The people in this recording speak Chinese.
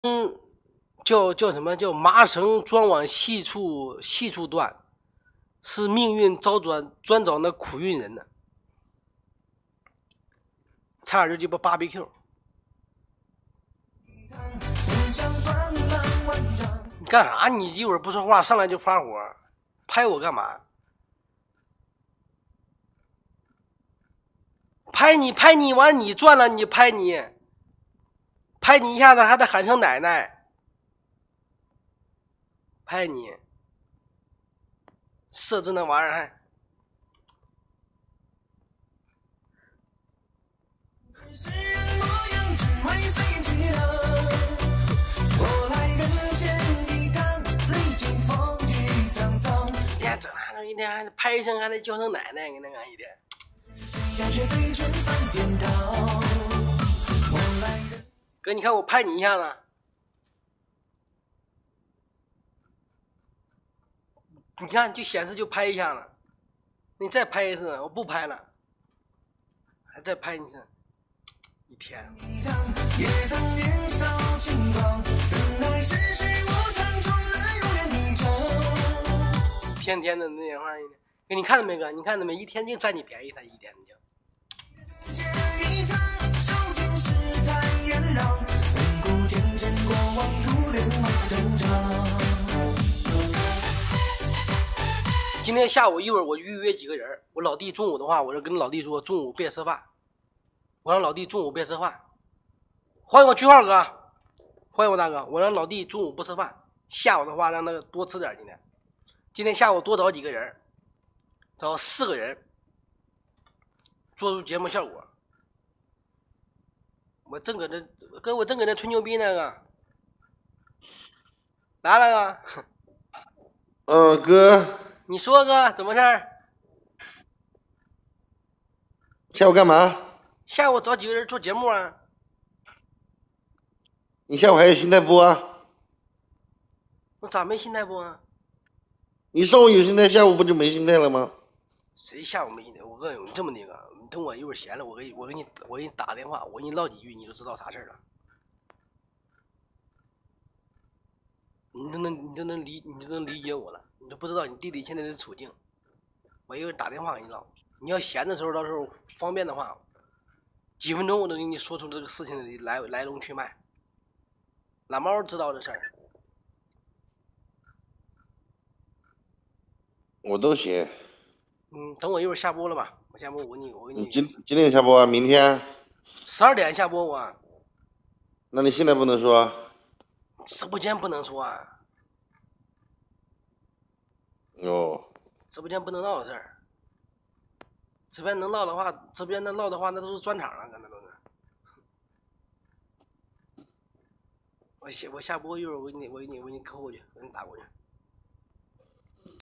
叫什么叫麻绳专往细处断，是命运专找那苦运人呢。差点就鸡巴BBQ。你干啥？你一会儿不说话，上来就发火，拍我干嘛？拍你完你转了，你拍你一下子还得喊声奶奶，拍你设置那玩意儿还。一天还得拍一声，还得叫声奶奶，给那个一天。哥，你看我拍你一下子，你看就显示就拍一下子，你再拍一次，我不拍了，还再拍一次，一天。天天的那样话，给你看到没哥？你看到没？一天就占你便宜，他一天就。今天下午一会儿我预约几个人，我老弟中午的话，我就跟老弟说中午别吃饭，我让老弟中午别吃饭。欢迎我句号哥，欢迎我大哥，我让老弟中午不吃饭，下午的话让他多吃点。今天下午多找几个人，找4个人，做出节目效果。我正搁这，哥，我正搁这吹牛逼呢，哥。来了哥。 哥。 你说哥，怎么事儿？ 下午干嘛？ 下午找几个人做节目啊。 你下午还有心态播啊？ 我咋没心态播啊？ 你上午有心态，下午不就没心态了吗？ 谁下午没心态？我告诉你这么的个，你等我一会儿闲了，我给你打个电话，我给你唠几句，你就知道啥事了。你就能理解我了，你都不知道你弟弟现在的处境。我一会儿打电话给你唠，你要闲的时候，到时候方便的话，几分钟我都给你说出这个事情的来龙去脉。懒猫知道这事儿。 我都行。 等我一会儿下播了吧，我下播我给你。 几点下播啊？明天 ？12点下播我。 那你现在不能说？ 直播间不能说啊。 哦。 直播间不能唠的事儿。直播间能唠的话，直播间能唠的话，那都是专场啊，那都是。我下播一会儿，我给你扣过去，我给你打过去。